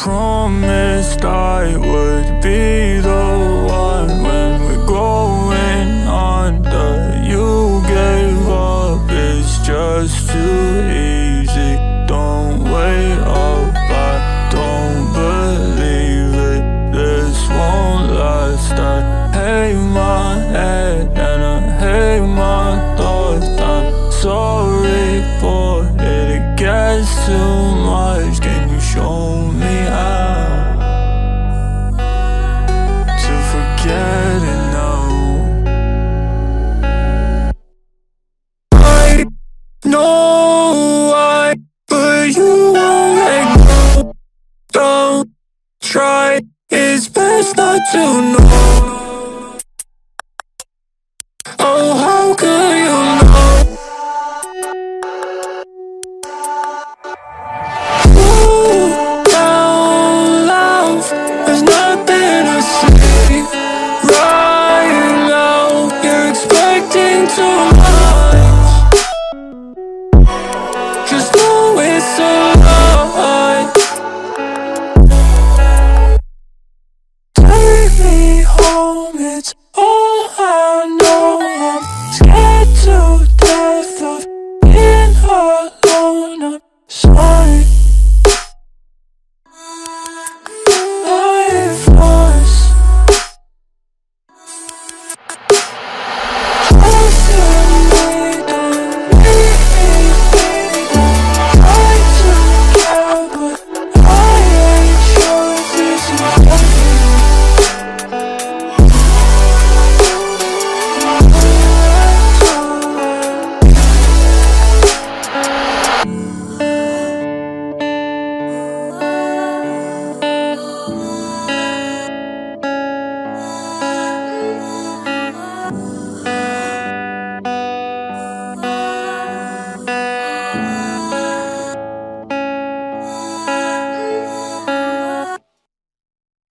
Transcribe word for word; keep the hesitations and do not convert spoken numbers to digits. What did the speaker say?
promised I would be the one when we're growing under. You gave up, it's just too easy. Don't wait up, I don't believe it. This won't last. I hate my head and I hate my thoughts. I'm sorry for it, it gets too much. Can you show me how to forget it now? I know why, but you won't let go. Don't try, it's best not to know. Oh, how could you know? Ooh, down loud, there's nothing to say. Right now, you're expecting too much. Just know it's a lie. Take me home, it's all I know. I'm scared to death of being alone.